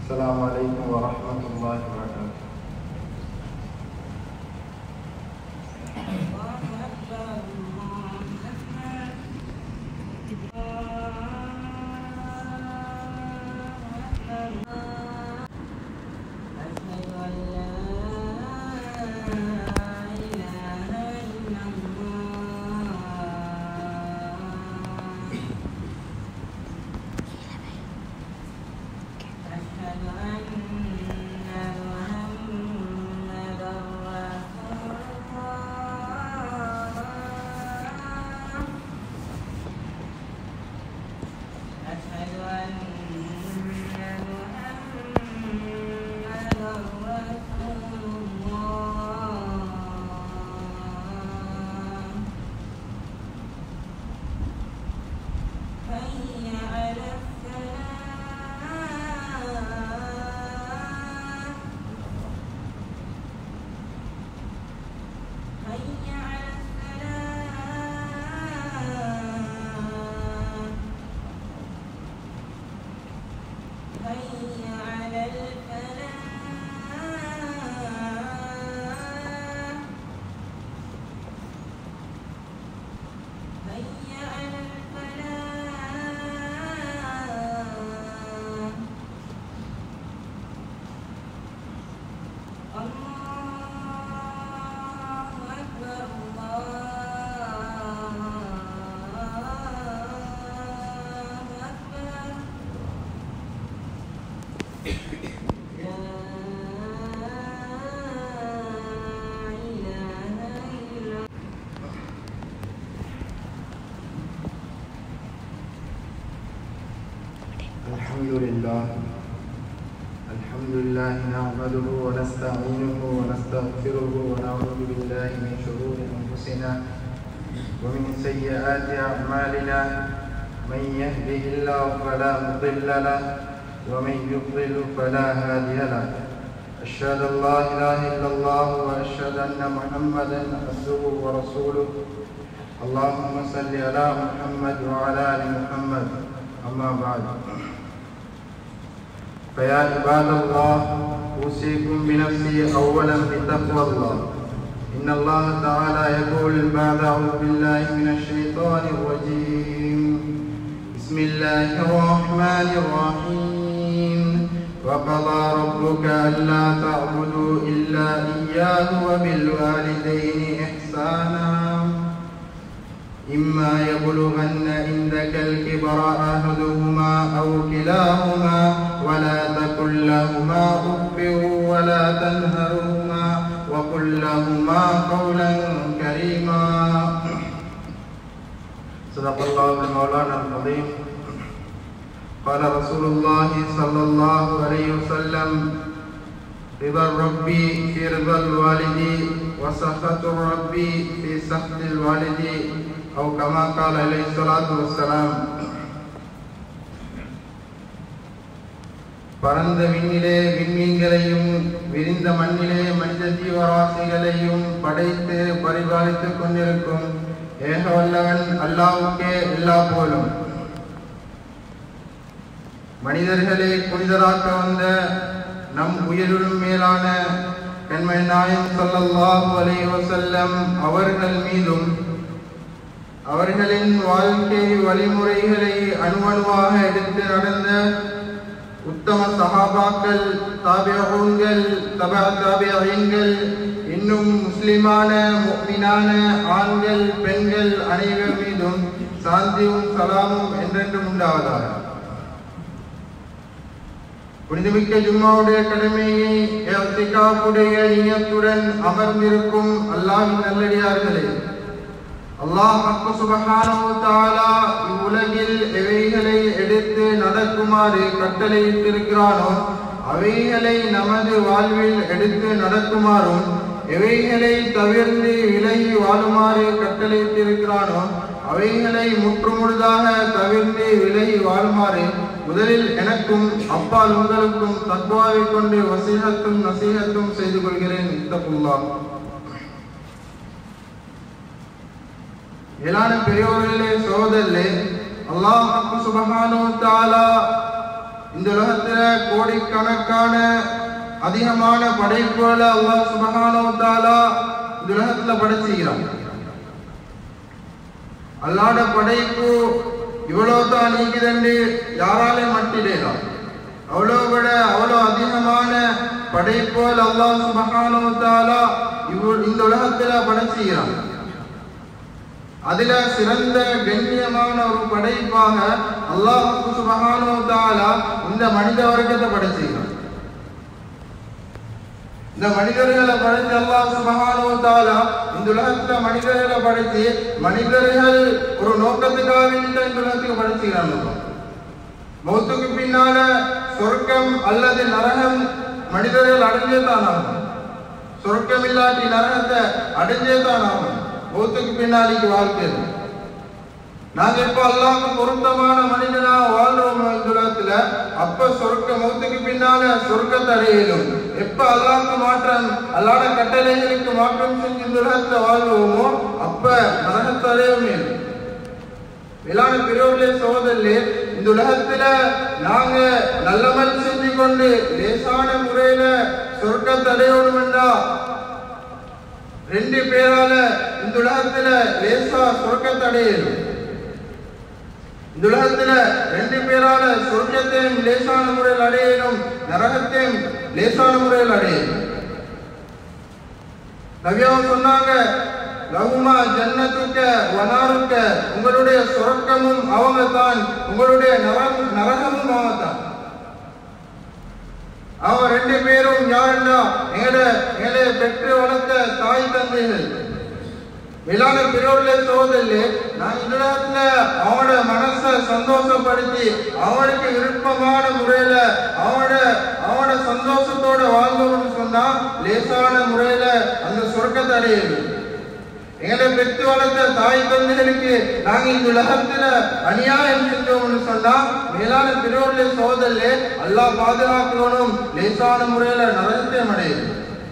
السلام عليكم ورحمة الله وبركاته. الحمد لله نحمده ونستعينه ونستغفره ونعوذ بالله من شرور أنفسنا ومن سيئات أعمالنا من يهده الله فلا مضل له ومن يضلل فلا هادي له أشهد أن لا إله إلا الله وأشهد أن محمدا عبده ورسوله اللهم صل على محمد وعلى آل محمد أما بعد فيا عباد الله أوصيكم بنفسي أولا بتقوى الله إن الله تعالى يقول بعد أعوذ بالله من الشيطان الرجيم بسم الله الرحمن الرحيم وقضى ربك ألا تعبدوا إلا إياه وبالوالدين إحسانا إما يبلغن عندك الكبر أحدهما أو كلاهما ولا تقل لهما أف ولا تنهرهما وقل لهما قولا كريما صدق الله مولانا العظيم قال رسول الله صلى الله عليه وسلم رضا الرب في رضا الوالد وسخط الرب في سخط الوالد أو كما قال عليه الصلاة والسلام. பரந்த விண்ணிலே விண்மீன்களையும் விரிந்த மண்ணிலே மனித ஜீவராசிகளையும் படைத்து பரிபாலித்துக் கொண்டிருக்கும் ஏக வல்லவன் அல்லாஹ்வுக்கே எல்லா புகழும். மனிதர்களை புனிதராக்க வந்த நம் உயிரிலும் மேலான கண்மணி நாயகம் ஸல்லல்லாஹு அலைஹி வஸல்லம் அவர்கள் மீதும் அவர்களின் வாழ்க்கை வழிமுறைகளை அணுவணுவாக எடுத்து நடந்த உத்தம சஹாபாக்கள், தாபிஊன்கள், தபா தாபிஈன்கள், இன்னும் முஸ்லிமான முஃமினான ஆண்கள் பெண்கள் அனைவர் மீதும் சாந்தியும் சலாமும் என்றென்றும் உண்டாவதாக. புனிதமிக்க ஜும்மாவுடைய கடமையை இஅ்திகாஃபுடைய நியத்துடன் அமர்ந்திருக்கும் அல்லாஹ்வின் நல்லடியார்களே, அல்லாஹ் சுப்ஹானஹு வ தஆலா இவ்வுலகில் எவைகளை எடுத்து நடக்குமாறு கட்டளையிட்டிருக்கிறானோ அவைகளை நமது வாழ்வில் எடுத்து நடக்குமாறும் எவைகளை தவிர்த்து விலகி வாழுமாறு கட்டளையிட்டிருக்கிறானோ அவைகளை முற்றுமுழுதாக தவிர்த்து விலகி வாழுமாறு முதலில் எனக்கும் அப்பால் உங்களுக்கும் தக்வாவை கொண்டு வசீஹத்தும் நசீஹத்தும் செய்து கொள்கிறேன். இத்தகுல்லாஹ். மேலான பெரியோர்களே, சகோதரர்களே, அல்லாஹ் சுப்ஹானஹு வ தஆலா இந்த உலகத்துல கோடிக்கணக்கான அதிகமான படைப்புகளை அல்லாஹ் சுப்ஹானஹு வ தஆலா இந்த உலகத்துல படைச்சிக்கிறான். அல்லாஹ்ட படைப்பு இவ்வளவுதான் நீக்குதென்று யாராலே மட்டிடலாம். அவ்வளோ அதிகமான படைப்புகள் அல்லாஹ் சுப்ஹானஹு வ தஆலா இந்த உலகத்துல படைச்சிக்கிறான். அதுல சிறந்த கண்ணியமான ஒரு படைப்பாக அல்லாஹ் சுப்ஹானஹு வ தஆலா இந்த மனித வர்க்கத்தை படைச்சிக்கிறான். இந்த மனிதர்களை படைத்து அல்லாஹ் சுப்ஹானஹு வ தஆலா இந்த உலகத்துல மனிதர்களை படைத்து மனிதர்கள் ஒரு நோக்கத்துக்காக இந்த உலகத்துக்கு படைச்சிக்கிறாங்க. மௌத்துக்கு பின்னால சொர்க்கம் அல்லது நரகம் மனிதர்கள் அடைஞ்சே தான் ஆகும். சொர்க்கம் இல்லாட்டி நரகத்தை அடைஞ்சே தான் ஆகும். மௌத்துக்கு பின்னாலிக்கு வாழ்க்கை நாங்க எப்ப அல்லாஹ்வுக்கு பொருத்தமான மனிதனா வாழ்றோம் இந்த உலகத்துல, அப்ப சொர்க்க மௌத்துக்கு பின்னால சொர்க்கத்தை அடையலும். எப்ப அல்லாஹ்வுக்கு மாற்றம் அல்லாஹ்ட கட்டளைகளுக்கு மாற்றம் செஞ்சு இந்த உலகத்துல வாழ்வோமோ அப்ப நரகத்தை அடையவே. மேலான பெரியோர்களே சகோதரர்களே, இந்த உலகத்துல நாங்க நல்லமல் செஞ்சு கொண்டு லேசான முறையில சொர்க்கத்தை அடையணும் என்றா ரெண்டு பேரால இந்த உலகத்துல லேசா சொர்க்கத்தை அடையணும். இந்த உலகத்துல ரெண்டு பேரால சொர்க்கத்தையும் லேசான முறையில் அடையணும், நரகத்தையும் லேசான முறையில் அடையணும். நபியாவும் சொன்னாங்க, லஹுமா ஜன்னத்துக்க வனாருக்க, உங்களுடைய சொர்க்கமும் அவங்க தான், உங்களுடைய நரகமும் அவங்க தான். அவங்க ரெண்டு பேரும் யாருன்னா எங்களை பெற்று வளர்த்த தாய் தந்தைகள். மேலான பெரியோர்களே சகோதரர்களே, நான் இந்த இடத்துல அவனோட மனசை சந்தோஷப்படுத்தி அவனுக்கு விருப்பமான முறையில அவனோட சந்தோஷத்தோட வாழ்ந்தோம்னு சொன்னா லேசான முறையில அந்த சொர்க்கத்தை அடையணும். எங்களை பெற்று வளர்த்த தாய் தந்தைகளுக்கு நாங்க இந்த உலகத்துல அநியாயம் செஞ்சோம்னு சொன்னா மேலான பெரியோர்களே சகோதரர்களே, அல்லாஹ் பாதுகாக்கணும், லேசான முறையில நரகத்தை அடையணும்.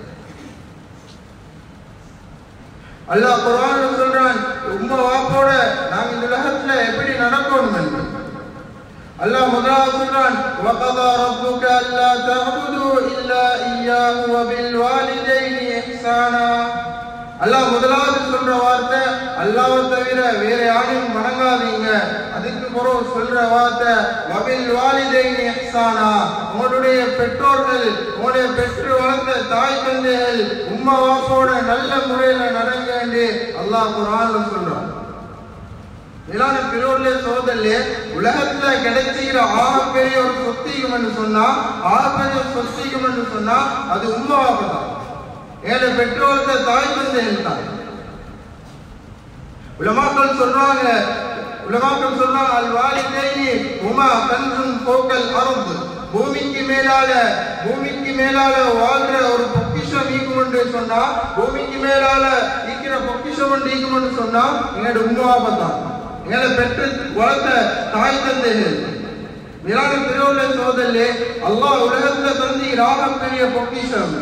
அல்லாஹ் குர்ஆன்ல சொல்றான், உம்மா வாப்போட நாங்க இந்த உலகத்துல எப்படி நடக்கணும் என்று. அல்லாஹ் முதலாவது சொல்றான், வகதா ரப்புக அல்லா தஅபுது இல்லா இய்யாஹு வ பில் வாலிதைனி இஹ்சானா. அல்லாஹ் முதலாவது சொல்ற வார்த்தை அல்லாஹ்வை தவிர வேற யாரையும் வணங்காதீங்க. அதுக்கு பிறகு சொல்ற வார்த்தை வபில் வாலிதைனி இஹ்சானா, உங்களுடைய பெற்றோர்கள், உங்களுடைய பெற்று வளர்ந்த தாய் தந்தைகள், உம்மா வாப்போட நல்ல முறையில நடங்க என்று அல்லாஹ் குர்ஆன்ல சொல்றான். மேலான பெரியோர்களே சகோதரர்களே, உலகத்துல கிடைச்சிக்கிற ஆகப்பெரிய ஒரு சொத்தீகம் என்று சொன்னா, ஆகப்பெரிய சொத்தீகம் என்று சொன்னா அது உம்மா வாப்பா தான், ஏழை பெற்றோர்த்த தாய் தந்தைகள் தான். உலமாக்கள் சொல்றாங்க அல் வாலிதைனி ஹுமா கன்சுன் ஃபௌகல் அர்த், பூமிக்கு மேலால வாழ்ற ஒரு பொக்கிஷம் ஈக்கும் என்று சொன்னா, பூமிக்கு மேலால ஈக்கிற பொக்கிஷம் ஒன்று ஈக்கும் என்று சொன்னா எங்களோட உம்மா வாப்பா தான், எங்களை பெற்று வளர்த்த தாய் தந்தைகள். மேலான பெரியோர்களே சகோதரர்களே, அல்லாஹ் உலகத்துல தந்திராக பெரிய பொக்கிஷம்.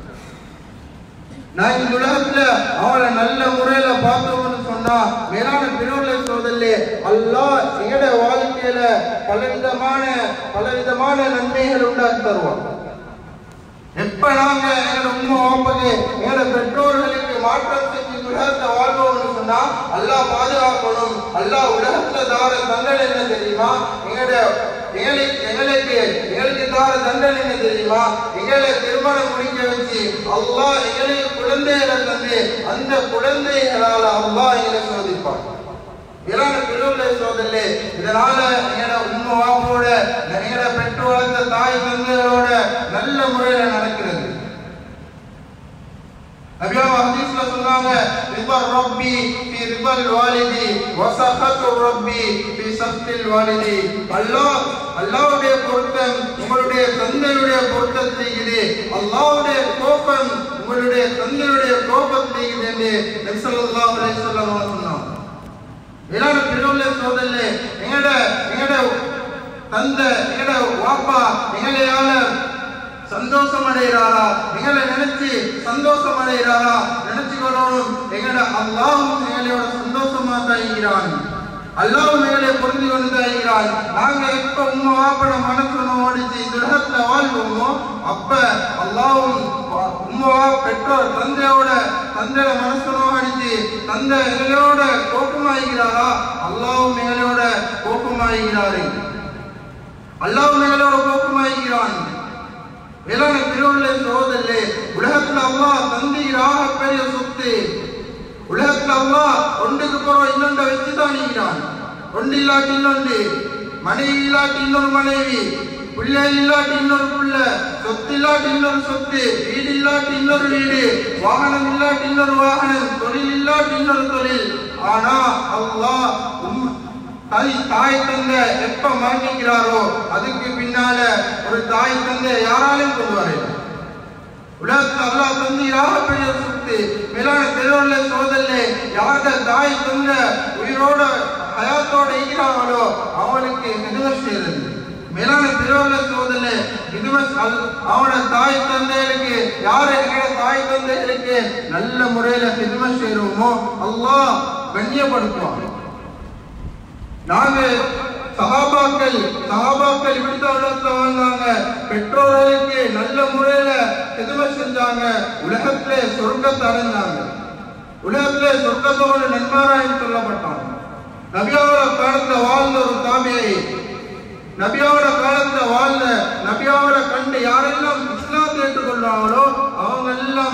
நான் இந்த உலகத்துல அவளை நல்ல முறையில பார்த்தோம்னு சொன்னா மேலான பெரியோர்களே சகோதரர்களே, அல்லாஹ் எங்கட வாழ்க்கையில பலவிதமான நன்மைகள் உண்டாக்கி தருவான். எப்ப நாங்க எங்களோட உம்மா வாப்பாக்கு எங்களோட பெற்றோர்களுக்கு மாற்றம் செஞ்சு உலகத்தை வாழ்வோம்னு சொன்னா அல்லாஹ் பாதுகாக்கணும். அல்லாஹ் உலகத்துல தார தண்டனை என்ன தெரியுமா? எங்களுக்கு தார தண்டனை என்ன தெரியுமா? எங்களை திருமணம் முடிக்க வச்சு அல்லாஹ் எங்களுக்கு குழந்தைகளை தந்து அந்த குழந்தைகளால அல்லாஹ் எங்களை சோதிப்பான். மேலான பெரியோர்களே சகோதரர்களே, இதனால எங்களோட உம்மா வாப்போட எங்களோட பெற்று வளர்த்த தாய் தந்தைகளோட நல்ல முறையில நடக்கிறது. நபியாவ ஹதீஸ்ல சொன்னாங்க, ரிதர் ரப்பி ஃபி ரிதல் வாலிதி வ சஹத்து ரப்பி ஃபி சஹத்தில் வாலிதி. அல்லாஹ்வுடைய பொருத்தம் உங்களுடைய தந்தையுடைய பொருத்தத்தை இது, அல்லாஹ்வுடைய கோபம் உங்களுடைய தந்தையுடைய கோபத்தை இது என்று நபி ஸல்லல்லாஹு அலைஹி வஸல்லம் சொன்னாங்க. மேலான பெரியோர்களே சகோதரர்களே, எங்கட தந்தை எங்கட வாப்பா எங்களையால சந்தோஷம் அடைகிறாரா, எங்களை நினைச்சு சந்தோஷம் அடைகிறாரா நினைச்சுக்கணும். எங்கட அல்லாஹ்வும் எங்களோட சந்தோஷமா தான் இருக்கிறான். அல்லாஹ் மேலே பொருந்தி கொண்டு தருகிறான். நாங்க எப்ப உம்மா வாப்பட மனசுன்னு ஓடிச்சு துலகத்துல வாழ்வோமோ அப்ப அல்லாவும் உம்மா பெற்றோர் தந்தையோட மனசுன்னு ஓடிச்சு தந்தை எங்களோட கோபமாகிறாரா? அல்லாவும் எங்களோட கோபமாகிறாரு. அல்லாவும் எங்களோட கோபமாகிறான். வேளாண் திருவள்ளே சோதல்லே உலகத்துல அல்லாஹ் தந்தையாக பெரிய சொத்து. உலகத்துல அல்லாஹ் ஒன்றுக்கு போறோம் இன்னொன்றை வச்சுதான் நீக்கிறான். ஒன்று இல்லாட்டி இன்னொன்று, மனைவி இல்லாட்டி இன்னொரு மனைவி, பிள்ளை இல்லாட்டி இன்னொரு பிள்ளை, சொத்து இல்லாட்டி இன்னொரு சொத்து, வீடு இல்லாட்டி இன்னொரு வீடு, வாகனம் இல்லாட்டி இன்னொரு வாகனம், தொழில் இல்லாட்டி இன்னொரு தொழில். ஆனா அல்லாஹ் தாய் தந்தை எப்ப மாற்றிக்கிறாரோ அதுக்கு பின்னால ஒரு தாய் தந்தை யாராலையும் கொண்டு வரையில. உலகத்துல அல்லாஹ் தந்தையாக பெரிய சொத்து. மேலான பெருவல்ல சோதல்ல யார்த தாய் தந்தை உயிரோட ஹயாத்தோட இருக்கிறாங்களோ அவனுக்கு ஹிதுமத் செய்யறது. மேலான பெருவல்ல சோதல்ல ஹிதுமத் அவனோட தாய் தந்தைகளுக்கு யார் இருக்கிற தாய் தந்தைகளுக்கு நல்ல முறையில ஹிதுமத் செய்யறோமோ அல்லாஹ் கண்ணியப்படுத்துவாங்க. நாங்க சஹாபாக்கள் இப்படித்தான் உலகத்துல வாழ்ந்தாங்க. பெற்றோர்களுக்கு நல்ல முறையில ஹிதுமத் செஞ்சாங்க. உலகத்திலே சொர்க்கத்தை அடைந்தாங்க. உலகத்திலே சொர்க்கத்தோடு நன்மாராயம் சொல்லப்பட்டாங்க. நபியோட காலத்துல வாழ்ந்த ஒரு தாபியை, நபியோட காலத்துல வாழ்ந்த நபியோட கண்டு யாரெல்லாம் இஸ்லாத்தை ஏற்றுக்கொள்றாங்களோ அவங்க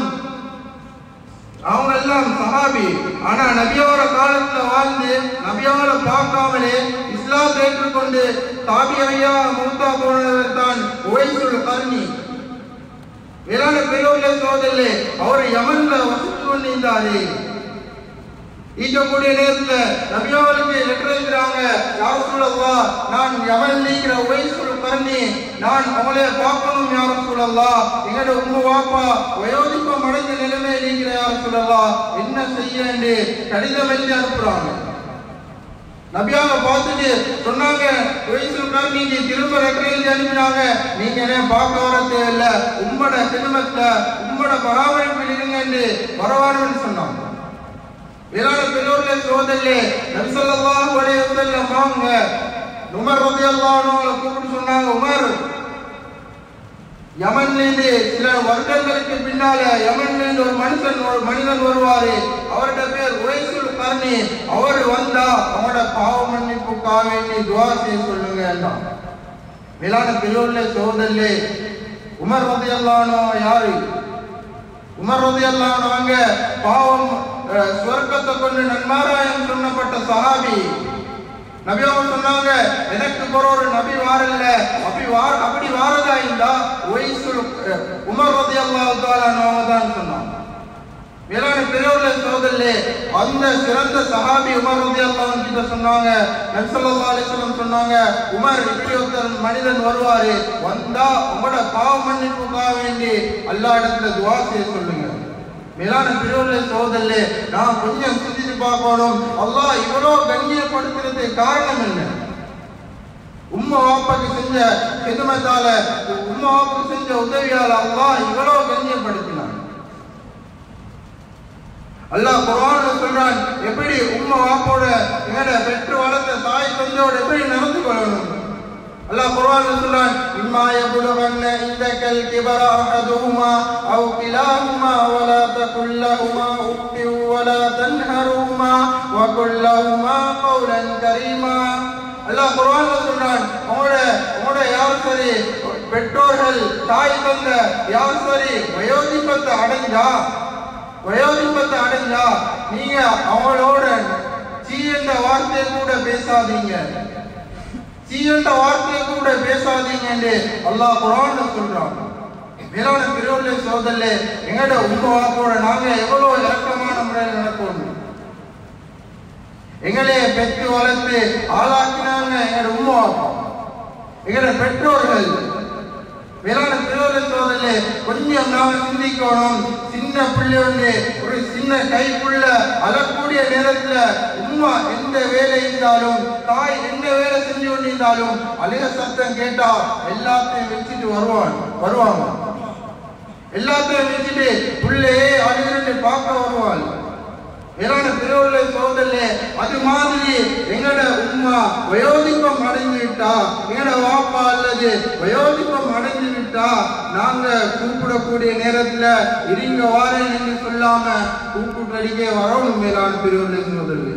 எல்லாம் சஹாபி. ஆனா நபியோட காலத்துல வாழ்ந்து நபியோட பார்க்காமலே இஸ்லாத்தை ஏற்றுக்கொண்டு தாபியா மூத்தா போனவர் தான் உவைசுல் கர்னி. வேளாண் பெரியோர்களே சோதரிலே அவர் யமன்ல வசித்து கொண்டிருந்தாரு. ஈஜக்கூடிய நேரத்துல நபியோருக்கு லெட்டர் எழுதுறாங்க, யா ரசூலல்லாஹ் நான் யமன் நீக்கிற உவைசுல் கர்னி, நான் அவளை பார்க்கணும் யா ரசூலல்லாஹ், எங்களோட உம்மா வாப்பா வயோதிப்பம் அடைந்த நிலைமை நீக்கிற யா ரசூலல்லாஹ், என்ன செய்ய என்று கடிதம் எழுதி அனுப்புறாங்க. நபியாக பார்த்துட்டு சொன்னாங்க, உவைசுல் கர்னிக்கு திரும்ப லெட்டர் எழுதி அனுப்பினாங்க, நீங்க என்ன பார்க்க வர தேவையில்லை, உம்மோட சிறுமத்துல உம்மோட பராமரிப்பில் இருங்க என்று வரவானு சொன்னாங்க. வேளாண் பெரியோர்களே சோதரிலே நபி ஸல்லல்லாஹு அலைஹி வஸல்லம் வாங்க உமர் ரலியல்லாஹு அன்ஹு கூப்பிட்டு சொன்னாங்க, உமர் யமன்லேருந்து சில வருடங்களுக்கு பின்னால யமன்லேருந்து ஒரு மனிதன் வருவாரு, அவருடைய பேர் உவைசுல் கர்னி, அவர் வந்தா அவனோட பாவ மன்னிப்புக்காக வேண்டி துஆ செய்ய சொல்லுங்க என்றான். வேளாண் பெரியோர்களே சோதரிலே உமர் ரலியல்லாஹு அன்ஹு யாரு? உமர் ரலியல்லாஹு அன்ஹு அவங்க பாவம் சுவர்க்கத்தை கொண்டு நன்மாராயம் சொன்னப்பட்ட சஹாபி. நபி அவங்க சொன்னாங்க, எனக்கு போற ஒரு நபி வாரல்ல, அப்படி வாரதா இருந்தா உமர் ரலியல்லாஹு தஆலா அன்ஹு தான் சொன்னாங்க. வேளாண் பெரியோர்களே சோதரிலே அந்த சிறந்த சஹாபி உமர் ரலியல்லாஹு அன்ஹு கிட்ட சொன்னாங்க, நபி ஸல்லல்லாஹு அலைஹி வஸல்லம் சொன்னாங்க, உமர் இப்படி ஒரு மனிதன் வருவாரு, வந்தா உங்களோட பாவ மன்னிப்புக்காக வேண்டி அல்லாஹ் இடத்துல துஆ செய்ய சொல்லுங்க. மேலான பெரியோர்களே சோதரிலே நான் கொஞ்சம் சிந்திச்சு பார்க்கணும், அல்லாஹ் இவ்வளவு கண்ணியப்படுத்துறது காரணம் என்ன? உம்மா வாப்பாக்கு செஞ்ச ஹிதுமத்தால, உம்மா வாப்பாக்கு செஞ்ச உதவியால அல்லாஹ் இவ்வளவு கண்ணியப்படுத்தினான். அல்லாஹ் குர்ஆன்ல சொல்றான், எப்படி உம்மா வாப்போட எங்கட பெற்று வளர்த்த தாய் தந்தையோட எப்படி நடந்து கொள்ளணும். அல்லாஹ் குர்ஆன்ல சொல்றான், இம்மா யபுலகன்ன இந்தகல் கிபர அஹதுஹுமா அவ் கிலாஹுமா வலா தகுல் லஹுமா உஃபி வலா தன்ஹருஹுமா வகுல் லஹுமா கௌலன் கரீமா. அல்லாஹ் குர்ஆன்ல சொல்றான், உங்களோட யார் சரி பெற்றோர்கள் தாய் தந்தை யார் சரி வயோதிபத்தை அடைஞ்சா நீங்க அவங்களோட சீ என்ற வார்த்தையை கூட பேசாதீங்க என்று அல்லாஹ் குர்ஆன்ல சொல்றான். மேலான பெரியோர்களே சோதரிலே எங்கட உம்மா வாப்போட நாங்க எவ்வளவு இரக்கமான முறையில் நடக்கணும். எங்களை பெற்று வளர்த்து ஆளாக்கினாங்க எங்கட உம்மா வாப்பா, எங்கட பெற்றோர்கள். வேளாண் பெரியோர்களே சோதரிலே கொஞ்சம் நாம சிந்திக்கணும். சின்ன பிள்ளை வந்து ஒரு சின்ன கைக்குள்ள அழக்கூடிய நேரத்துல உம்மா எந்த வேலை இருந்தாலும் தாய் எந்த வேலை செஞ்சு கொண்டிருந்தாலும் அழுக சத்தம் கேட்டா எல்லாத்தையும் வச்சுட்டு வருவாங்க. எல்லாத்தையும் வச்சுட்டு பிள்ளையே அழுகிறன்னு பார்க்க வருவாள். வேளாண் பெரியோர்களே சோதரிலே அது மாதிரி எங்களோட உம்மா வயோதிபம் அடைந்து விட்டா, எங்கட வாப்பா அல்லது வயோதிபம் அடைந்து விட்டா, நாங்க கூப்பிடக்கூடிய நேரத்துல இருங்க வாரேன் என்று சொல்லாம கூப்பிட்டடிக்கே வரணும். மேலான பெரியவர்களே முதல்ல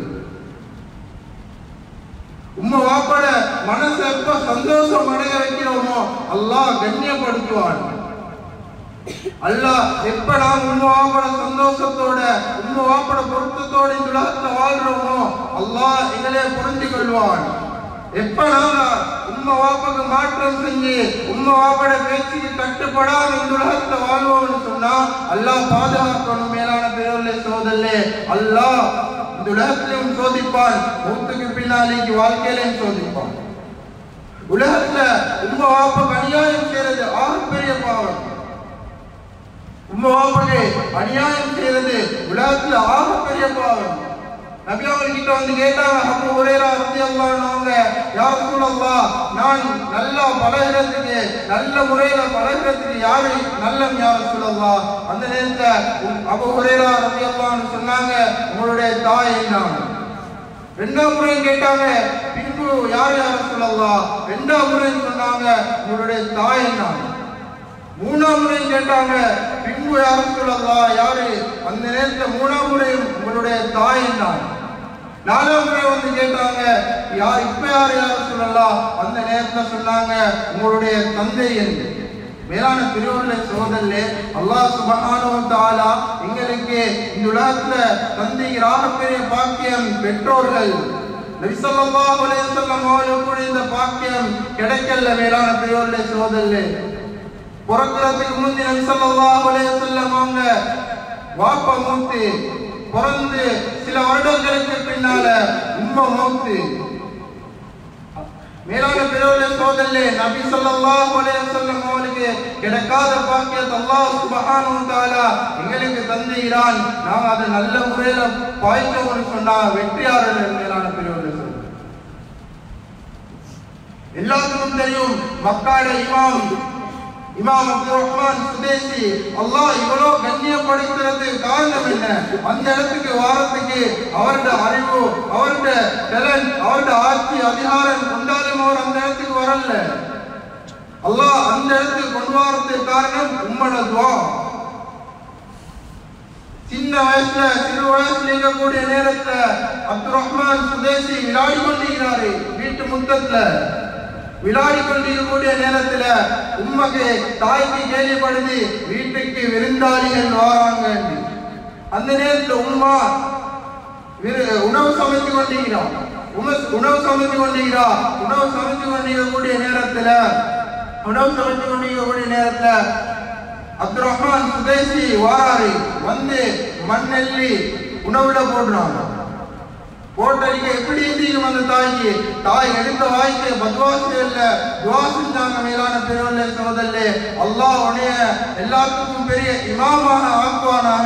உம்மா வாப்பாட மனசை எப்ப சந்தோஷம் அடைய வைக்கிறோமோ அல்லாஹ் கண்ணியப்படுத்துவான். அல்லாஹ் எப்ப நாம் உம்மா வாப்பாட சந்தோஷத்தோட உம்மா வாப்பாட பொருத்தத்தோட இந்த உலகத்தை வாழ்றோமோ அல்லாஹ் எங்களே புரிஞ்சு கொள்வான். எப்ப நாங்க உம்மா வாப்பாக்கு மாற்றம் செஞ்சு உம்மா வாப்பாட பேச்சுக்கு கட்டுப்படாம இந்த உலகத்தை வாழ்வோம்னு சொன்னா அல்லாஹ் பாதுகாக்கணும். மேலான பெரியவர்களே சகோதரர்களே, அல்லாஹ் இந்த உலகத்திலும் சோதிப்பான், மௌத்துக்கு பின்னாலேக்கு வாழ்க்கையிலையும் சோதிப்பான். உலகத்துல உம்மா வாப்பாக்கு அநியாயம் செய்யறது ஆகப்பெரிய பாவம். உம்மா வாப்பாக்கு அநியாயம் செய்யறது உலகத்துல ஆகப்பெரிய பாவம். நபி அவர்கிட்ட வந்து கேட்டாங்க, அபூ ஹுரைரா ரலியல்லாஹு அன்ஹு, யா ரசூலல்லாஹ், நான் நல்லா பழகிறதுக்கு நல்ல முறையில பழகிறதுக்கு யாரு நல்லம் யா ரசூலல்லாஹ்? அந்த நேரத்துல அபூ ஹுரைரா ரலியல்லாஹு அன்ஹு சொன்னாங்க, உங்களுடைய தாய் நான். ரெண்டாம் முறை கேட்டாங்க, பின்பு யார் யா ரசூலல்லாஹ்? ரெண்டாம் முறை சொன்னாங்க, உங்களுடைய தாய் நான். மூணாம் முறை கேட்டாங்க, பின்பு யா ரசூலல்லாஹ் யாரு? அந்த நேரத்துல மூணாம் முறை உங்களுடைய தாய் நான். நாலாம் முறை வந்து கேட்டாங்க, இப்ப யார் யா ரசூலல்லாஹ்? அந்த நேரத்துல சொன்னாங்க, உங்களுடைய தந்தை என்று. மேலான பெரியவர்களே சகோதரர்களே, அல்லாஹ் சுப்ஹானஹு வ தஆலா எங்களுக்கு இந்த உலகத்துல தந்தைகளாக பெரிய பாக்கியம் பெற்றோர்கள். நபி ஸல்லல்லாஹு அலைஹி வஸல்லம் அவர்களுக்கு இந்த பாக்கியம் கிடைக்கல. மேலான பெரியவர்களே சகோதரர்களே, பிறக்கிறதுக்கு முந்தி நபி ஸல்லல்லாஹு அலைஹி வஸல்லம் அவங்க வாப்பா மௌத்து, பிறந்து சில வருடங்களுக்கு பின்னால உம்மா மௌத்து. மேலான பெரியவர்களே சகோதரர்களே, நபி ஸல்லல்லாஹு அலைஹி வஸல்லம் அவர்களுக்கு கிடைக்காத பாக்கியத்தை அல்லாஹ் சுப்ஹானஹு வ தஆலா எங்களுக்கு தந்திரான். நாம் அதை நல்ல முறையில பாய்ச்சோம்னு சொன்னா வெற்றியாளர்கள். மேலான பெரியவர்களே சகோதரர்களே, எல்லாத்துக்கும் தெரியும் மக்காட இமாம் அப்துல் ரஹ்மான் சுதேசி அல்லாஹ் இவ்வளோ கண்ணியப்படுத்துறது காரணம் என்ன? அந்த இடத்துக்கு வாரத்துக்கு அவருடைய அறிவு, அவருடைய டேலண்ட், அவருடைய ஆட்சி அதிகாரம் கொண்டாலும் அவர் அந்த இடத்துக்கு வரல. அல்லாஹ் அந்த இடத்துக்கு கொண்டு வரதுக்கு காரணம் உம்மட துஆ. சின்ன வயசுல சிறு வயசுல இருக்கக்கூடிய நேரத்துல அப்துல் ரஹ்மான் சுதேசி விளையாடி கொண்டிருக்கிறாரு. வீட்டு முத்தத்துல விளையாடி கொண்டிருக்கக்கூடிய நேரத்துல உம்மக்கு தாய்க்கு கேள்விப்படுது, வீட்டுக்கு விருந்தாளிகள் வராங்க. அந்த நேரத்துல உம்மா உணவு சமைத்து கொண்டிருக்கிறார். உணவு சமைத்து கொண்டிருக்கக்கூடிய நேரத்துல அப்துல் ரஹ்மான் சுதேசி வாராரு. வந்து மண்ணெல்லி உணவுல போடுறாங்க. போட்டடிக்க எப்படி இருந்தீங்க அந்த தாய்க்கு? தாய் எடுத்த வாய்க்கு பத்வாசியல்ல துஆ செஞ்சாங்க. மேலான பெரியவர்களே சகோதரர்களே, அல்லாஹ் உன்னைய எல்லாத்துக்கும் பெரிய இமாமாக ஆக்குவானாக.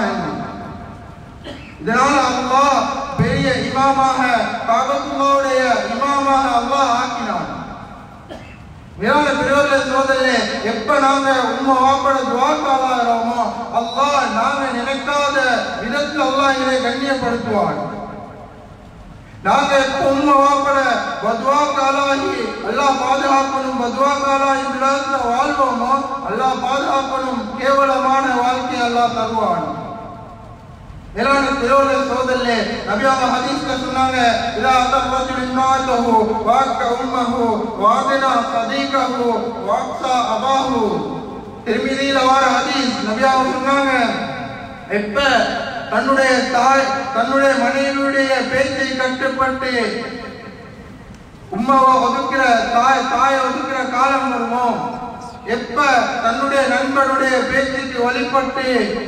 இதனால அல்லாஹ் பெரிய இமாமாக, காபத்துல்லாஹ்வுடைய இமாமாக அல்லாஹ் ஆக்கினான். மேலான பெரியவர்களே சகோதரர்களே, எப்ப நாங்க உம்மா வாப்பட துஆக்காலாகிறோமோ அல்லாஹ் நாங்க நினைக்காத விதத்தில் அல்லாஹ் எங்களை கண்ணியப்படுத்துவான். நாங்க எப்ப உம்மா வாப்பட பத்வாக்காலாகி அல்லாஹ் பாதுகாக்கணும், பத்வாக்காலாகி இந்த வாழ்வோமோ அல்லாஹ் பாதுகாக்கணும், கேவலமான வாழ்க்கையை அல்லாஹ் தருவான். மேலான பெரியவர்களே சகோதரர்களே, நபி அவங்க ஹதீஸ்ல சொன்னாங்க, இதா தர்ரஜுல் இம்ராஅத்தஹு வஅக்க உம்மஹு வஅதனா சதீகஹு வஅக்ஸா அபாஹு. திர்மிதியில வர ஹதீஸ். நபி அவங்க சொன்னாங்க, எப்ப தன்னுடைய தாய் தன்னுடைய மனைவியுடைய பேச்சை கட்டுப்பட்டு உம்மாவை ஒதுக்கிற தாயை ஒதுக்கிற காலம் வருமோ, எப்ப தன்னுடைய நண்பனுடைய பேச்சுக்கு வழிபட்டு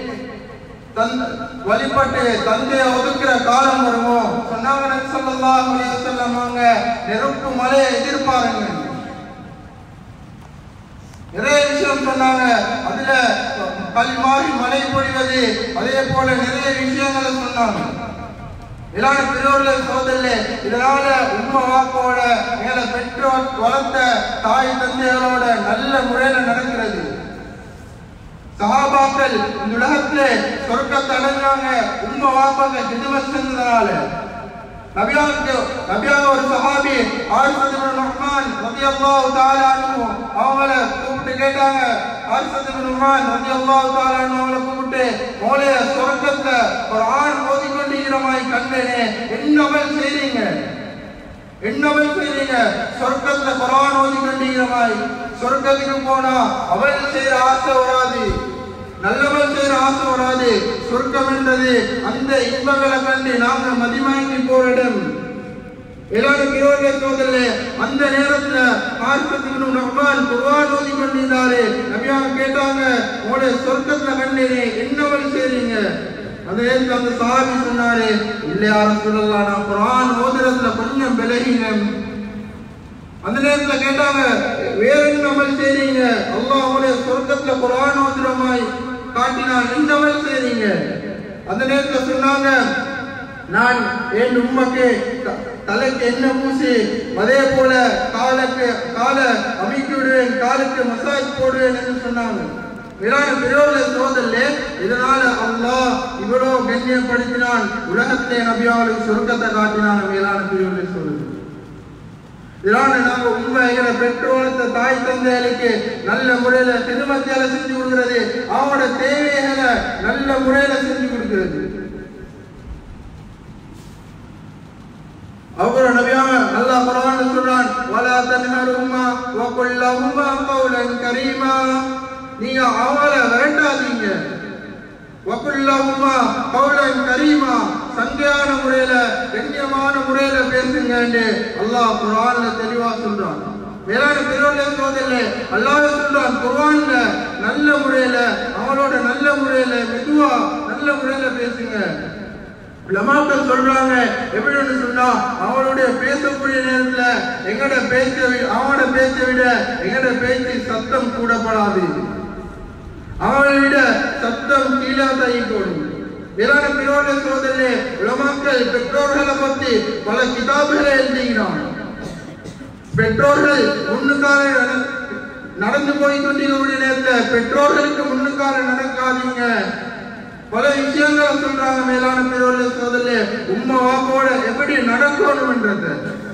தந்தையை ஒதுக்கிற காலம் வருமோ சொன்னாங்க நபி ஸல்லல்லாஹு அலைஹி வஸல்லம் அவங்க, நெருப்பு மலையை எதிர்பாருங்க. நிறைய விஷயம் சொன்னாங்க. அதுல கல்மாரி மழை பொழிவது, அதே போல நிறைய விஷயங்களை சொன்னாங்க. இதான பெரியோர்களே சகோதரர்களே, இதனால உம்மா வாப்போட மேல பெற்றோர் வளர்த்த தாய் தந்தைகளோட நல்ல முறையில நடக்கிறது. சஹாபாக்கள் இந்த உலகத்துல சொர்க்கத்தை அடைஞ்சாங்க உம்மா வாப்பாங்க ஹிதுமத் செஞ்சதுனால. நபியாக ஒரு சஹாபி ஹாரிஸ் இப்னு நுஹ்மான் ரலியல்லாஹு தஆலா அன்ஹு அவங்கள கூப்பிட்டு கேட்டாங்க. ஹாரிஸ் இப்னு நுஹ்மான் ரலியல்லாஹு தஆலா அன்ஹு அவங்கள கூப்பிட்டு, மோலே சொர்க்கத்துல குர்ஆன் ஓதிக்கொண்டிருக்கிற மாதிரி கண்டேனே, என்ன அமல் செய்றீங்க? சொர்க்கத்துல குர்ஆன் ஓதிக்கொண்டிருக்கிற மாதிரி. சொர்க்கத்துக்கு போனா அமல் செய்யற ஆசை வராது, நல்லவள் செய்யற ஆசை வராது. சொர்க்கம் என்றது அந்த இன்பங்களை கண்டு நாங்கள் மதிமயங்கி போற இடம். அந்த நேரத்துல ஹாரிஸ் இப்னு நுஹ்மான் குர்ஆன் ஓதி கொண்டிருந்தாரு. நபியாக கேட்டாங்க, உங்களோட சொர்க்கத்துல கண்டீரே, என்னவள் செய்றீங்க? அந்த நேரத்துல அந்த சஹாபி சொன்னாரு, இல்லையா ரசூலுல்லாஹ், நான் குர்ஆன் ஓதுறதுல கொஞ்சம் விலகினேன். அந்த நேரத்துல கேட்டாங்க, வேற என்ன அமல் செய்றீங்க? அல்லாஹ் உங்களுடைய சொர்க்கத்துல குர்ஆன் ஓதுற மாதிரி காட்டினான், என்ன அமல் செய்றீங்க? அந்த நேரத்துல சொன்னாங்க, நான் என் உம்மக்கு தலைக்கு எண்ணெய் பூசி அதே போல காலை அமைக்கி விடுவேன், காலுக்கு மசாஜ் போடுவேன் என்று சொன்னாங்க. இதனால அல்லாஹ் இவ்வளவு கண்ணியப்படுத்தினான், உலகத்தை நபியாவுக்கு சொர்க்கத்தை காட்டினான். மேலான பிரிவுகளை சொல்லுது. இதனால நாங்க உண்மைகளை பெற்றோர்த்த தாய் தந்தைகளுக்கு நல்ல முறையில திருமத்தியால செஞ்சு கொடுக்கிறது, அவங்களோட தேவைகளை நல்ல முறையில செஞ்சு கொடுக்கிறது. அப்புறம் நபியாக அல்லாஹ் குர்ஆன்ல சொல்றான், வலா தன்ஹருமா வகுல் லஹுமா கௌலன் கரீமா, நீங்க அவங்கள விரட்டாதீங்க. வகுல் லஹுமா கௌலன் கரீமா, சங்கையான முறையில கண்ணியமான முறையில பேசுங்க என்று அல்லாஹ் குர்ஆன்ல தெளிவா சொல்றான். மேலான பெரியவர்களே சகோதரர்களே, அல்லாஹ் சொல்றான் குர்ஆன்ல நல்ல முறையில அவங்களோட நல்ல முறையில மெதுவா நல்ல முறையில பேசுங்க. உலமாக்கள் சொல்றாங்க, எப்படின்னு சொன்னா, அவங்களுடைய பேசக்கூடிய நேரத்துல எங்கட அவங்களோட பேச்சை விட எங்கட பேச்சு சத்தம் கூடப்படாது, அவங்களை விட சத்தம் கீழே தயப்படும். மேலான பிறோட சோதரே, உலமாக்கள் பெற்றோர்களை பத்தி பல கிதாபுகளை எழுதுகிறான். பெற்றோர்கள் முன்னுக்கால நடந்து போய் கொண்டிருக்கக்கூடிய நேரத்துல பெற்றோர்களுக்கு முன்னுக்கால நடக்காதீங்க. பல விஷயங்களை சொல்றாங்க. மேலான பெரியவர்களே சகோதரர்களே, உம்மா வாப்போட எப்படி நடக்கணும் என்றது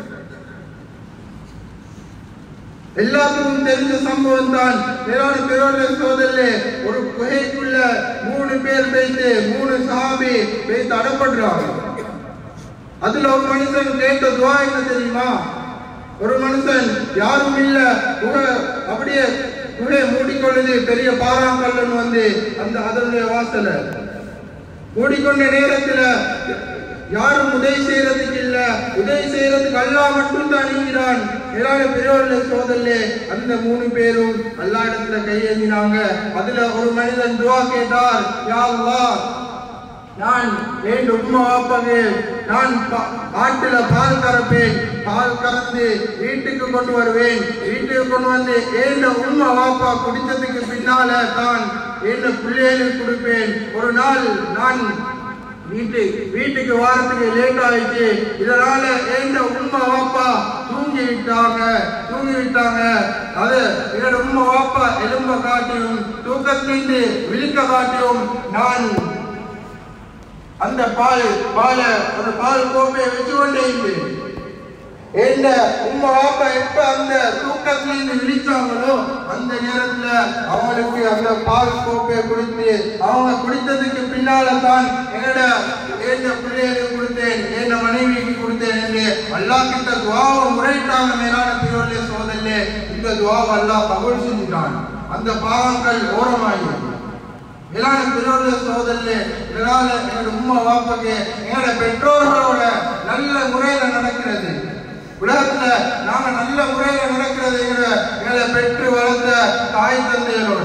எல்லாத்துக்கும் தெரிஞ்ச சம்பவம் தான். மேலான பெரியவர்களே சகோதரர்களே, ஒரு குகைக்குள்ள 3 பேர் வைத்து 3 சஹாபி வைத்து அடப்படுறாங்க. அதுல ஒரு மனுஷன் கேட்ட துவா என்ன தெரியுமா? ஒரு மனுஷன் யாரும் இல்ல, அப்படியே குகை மூடிக்கொள்ளுது, பெரிய பாறாங்கல்லுன்னு வந்து அதனுடைய வாசல மூடிக்கொண்ட நேரத்துல யாரும் உதவி செய்யறதுக்கு இல்ல, உதவி செய்யறதுக்கு அல்லாஹ் மட்டும் தான் நீங்கிறான். மேலான பெரியவர்களே சகோதரர்களே, அந்த 3 பேரும் அல்லாஹ் இடத்துல கையேந்தினாங்க. அதுல ஒரு மனிதன் துஆ கேட்டார், யா அல்லாஹ், நான் என் உம்மா வாப்பாக்கு நான் ஆட்டுல பால் கறப்பேன், பால் கறந்து வீட்டுக்கு கொண்டு வருவேன், வீட்டுக்கு கொண்டு வந்து என் உம்மா வாப்பா குடித்ததுக்கு பின்னால தான் என் பிள்ளைகளுக்கு கொடுப்பேன். ஒரு நாள் நான் வீட்டுக்கு வாரத்துக்கு லேட் ஆயிடுச்சு, இதனால என் உம்மா வாப்பா தூங்கி விட்டாங்க. அது என்னோட உம்மா வாப்பா எலும்ப காட்டியும் தூக்கத்திலிருந்து விழிக்க காட்டியும் நான் அந்த பால் கோப்பையை வச்சு கொண்டே இருந்தேன். என்ன உம்மா வாப்பா எப்ப அந்த தூக்கத்திலிருந்து விழிச்சாங்களோ அந்த நேரத்துல அவங்களுக்கு அந்த பால் கோப்பையை குடித்து அவங்க குடித்ததுக்கு பின்னால தான் என் பிள்ளைகளுக்கு கொடுத்தேன், என் மனைவிக்கு கொடுத்தேன் என்று அல்லாஹ் கிட்ட துஆவை முறையிட்டாங்க. மேலான பெரியவர்களே சகோதரர்களே, இந்த துஆவை அல்லாஹ் கபூல் செஞ்சுட்டான். அந்த பாவங்கள் ஓரமாயிடும். மேலான பெரியவர்களே சகோதரர்களே, இதனால எங்களோட உம்மா வாப்பாக்கு எங்களோட பெற்றோர்களோட நல்ல முறையில நடக்கிறது. உலகத்துல நாங்க நல்ல முறையில நடக்கிறது எங்களை பெற்று வளர்ந்த தாய் தந்தையரோட.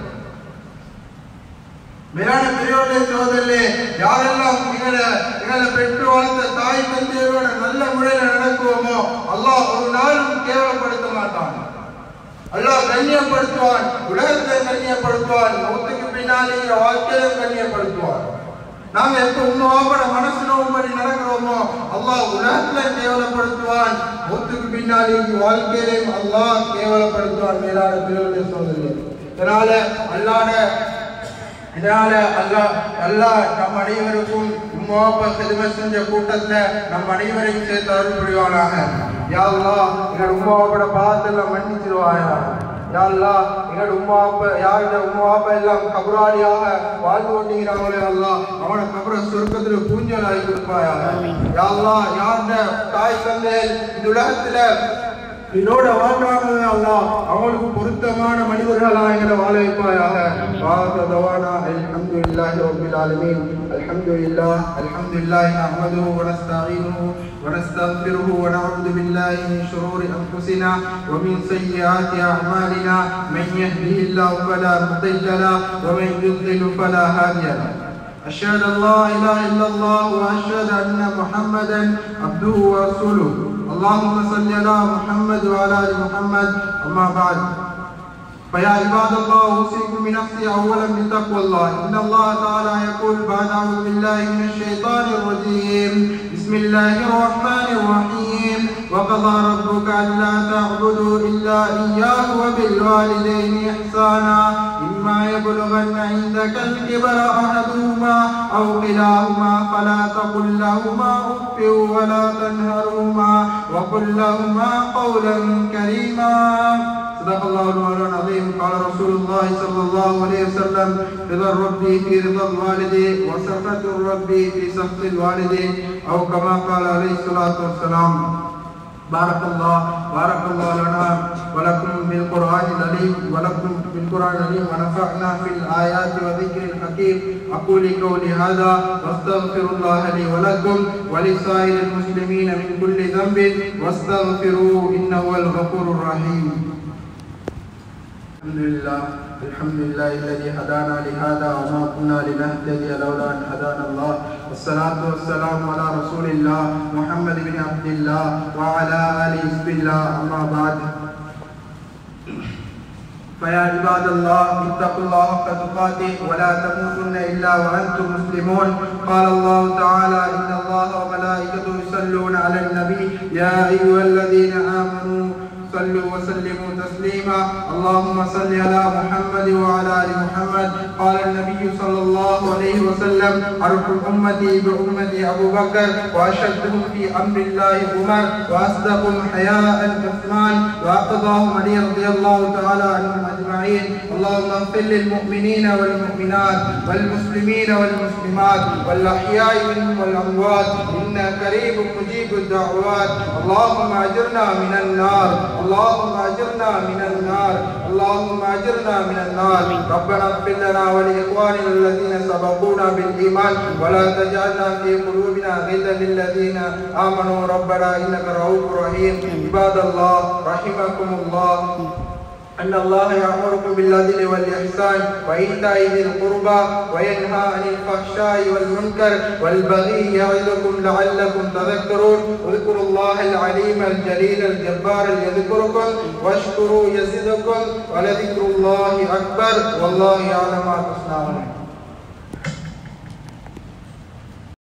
மேலான பெரியவர்களே சகோதரர்களே, யாரெல்லாம் எங்களை பெற்று வளர்ந்த தாய் தந்தையரோட நல்ல முறையில நடக்குவோமோ அல்லாஹ் ஒரு நாளும் கேவலப்படுத்த மாட்டான். அல்லாஹ் கண்ணியப்படுத்துவான், உலகத்தை கண்ணியப்படுத்துவான், மௌத்துக்கு பின்னாலே வாழ்க்கையிலும் கண்ணியப்படுத்துவான். நாங்க எப்ப உண்மையோட மனசு நோம்படி நடக்கிறோமோ அல்லாஹ் உலகத்துல கேவலப்படுத்துவான், மௌத்துக்கு பின்னாலே வாழ்க்கையிலும் அல்லாஹ் கேவலப்படுத்துவான். மேலான பெரியவர்களே சகோதரர்களே, இதனால அல்லாஹ் நம் அனைவருக்கும் உம்மாவை ஹிதமத் செஞ்ச கூட்டத்துல நம் அனைவரையும் சேர்த்து அருள் புரிவானாக. யா அல்லாஹ் எங்கள் உம்மாவோட பாவத்தெல்லாம் மன்னிச்சிருவாயா. யா அல்லாஹ் எங்கள் உம்மாவை யாருடைய உம்மாவை எல்லாம் கபராளியாக வாழ்ந்து கொண்டிருக்கிறாங்களே அல்லாஹ் அவனை கபர சொர்க்கத்துல பூஞ்சலாகி கொடுப்பாயாக. யா அல்லாஹ் யாருடைய தாய் தந்தை இந்த உலகத்துல என்னோட வாழ்றாங்க அல்லாஹ் அவங்களுக்கு பொருத்தமான மனிதர்களாக எங்களை வாழ வைப்பாயாக. அல்ஹம்துலில்லாஹி ரப்பில் ஆலமீன். அல்ஹம்துலில்லாஹி நஹ்மதுஹு வ நஸ்தஈனுஹு வ நஸ்தக்ஃபிருஹு வ நஊது பில்லாஹி மின் ஷுரூரி அன்ஃபுஸினா வ மின் ஸய்யிஆத்தி அஅமாலினா மன் யஹ்திஹில்லாஹு ஃபலா முضில்ல லஹு வ மன் யுضلل ஃபலா ஹாதிய லஹு. أشهد أن لا إله إلا الله وأشهد أن محمدا عبده ورسوله. اللهم صل على محمد وعلى آل محمد. أما بعد فيا عباد الله أوصيكم بنفسي أولا بتقوى الله. إن الله تعالى يقول بعد أعوذ بالله من الشيطان الرجيم بسم الله الرحمن الرحيم وقضى ربك ألا تعبدوا إلا إياه وبالوالدين إحسانا إما يبلغن عندك الكبر أحدهما أو كلاهما فلا تقل لهما أف ولا تنهرهما وقل لهما قولا كريما. صدق الله العظيم. قال رسول الله صلى الله عليه وسلم رضا الرب في رضا الوالد وسخط الرب في سخط الوالد أو كما قال عليه الصلاة والسلام. بارك الله لنا ولكم بالقرآن العليم ونفعنا في الآيات وذكر الحكيم. أقول قولي هذا واستغفر الله لي ولكم ولسائر المسلمين من كل ذنب واستغفروه إنه هو الغفور الرحيم. الحمد لله الذي هدانا لهذا وما كنا لنهتدي لولا أن هدانا الله. والصلاة والسلام على رسول الله محمد بن عبد الله وعلى آله حزب الله. أما بعد فيا عباد الله اتقوا الله حق تقاته ولا تموتن إلا وأنتم مسلمون. قال الله تعالى إن الله وملائكته يصلون على النبي يا أيها الذين آمنوا صلوا وسلموا تسليما. اللهم صل على محمد وعلى آل محمد. قال النبي صلى الله عليه وسلم أرحم أمتي بأمتي أبو بكر وأشدهم في أمر الله عمر وأصدقهم حياء عثمان وأقضاهم علي رضي الله تعالى عنهم أجمعين. اللهم اغفر للمؤمنين والمؤمنات والمسلمين والمسلمات والأحياء منهم والأموات إنك قريب مجيب الدعوات. اللهم أجرنا من النار اللهم أجرنا من النار اللهم أجرنا من النار. ربنا اغفر لنا ولإخواننا الذين سبقونا بالإيمان ولا تجعلنا في قلوبنا غلا للذين آمنوا ربنا إنك رؤوف رحيم. عباد الله رحمكم الله أن الله يأمركم بالعدل والإحسان وإيتاء ذي القربى وينهى عن الفحشاء والمنكر والبغي يعظكم لعلكم تذكرون. اذكروا الله العليم الجليل الجبار يذكركم واشكروا يزدكم ولذكر الله أكبر والله يعلم ما تصنعون.